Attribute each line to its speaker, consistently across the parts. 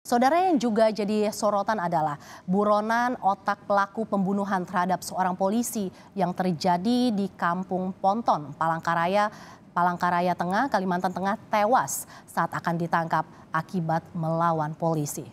Speaker 1: Saudara, yang juga jadi sorotan adalah buronan otak pelaku pembunuhan terhadap seorang polisi yang terjadi di Kampung Ponton, Palangkaraya Tengah, Kalimantan Tengah, tewas saat akan ditangkap akibat melawan polisi.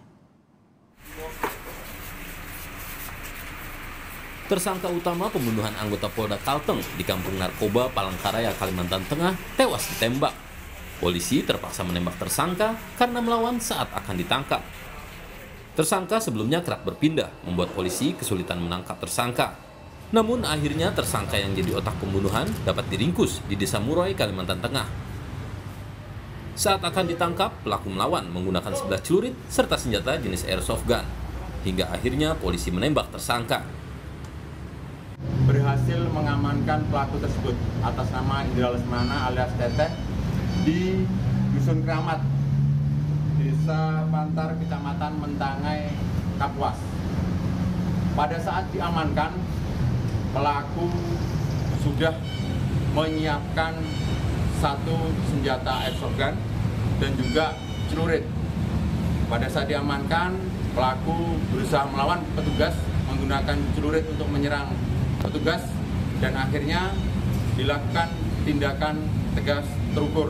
Speaker 2: Tersangka utama pembunuhan anggota Polda Kalteng di Kampung Narkoba, Palangkaraya, Kalimantan Tengah, tewas ditembak. Polisi terpaksa menembak tersangka karena melawan saat akan ditangkap. Tersangka sebelumnya kerap berpindah, membuat polisi kesulitan menangkap tersangka. Namun akhirnya tersangka yang jadi otak pembunuhan dapat diringkus di Desa Muroy, Kalimantan Tengah. Saat akan ditangkap, pelaku melawan menggunakan 11 celurit serta senjata jenis airsoft gun. Hingga akhirnya polisi menembak tersangka.
Speaker 3: Berhasil mengamankan pelaku tersebut atas nama Indra Lesmana alias Teteh di Dusun Keramat, Desa Pantar, Kecamatan Mentangai, Kapuas. Pada saat diamankan, pelaku sudah menyiapkan satu senjata airsoft gun dan juga celurit. Pada saat diamankan, pelaku berusaha melawan petugas menggunakan celurit untuk menyerang petugas dan akhirnya dilakukan tindakan tegas terukur.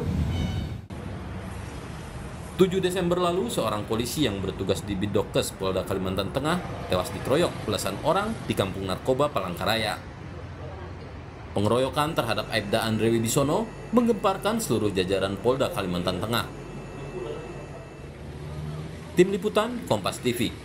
Speaker 2: 7 Desember lalu, seorang polisi yang bertugas di Bidokes Polda Kalimantan Tengah tewas dikeroyok belasan orang di Kampung Narkoba, Palangkaraya. Pengeroyokan terhadap Aibda Andre Wibisono menggemparkan seluruh jajaran Polda Kalimantan Tengah. Tim Liputan, Kompas TV.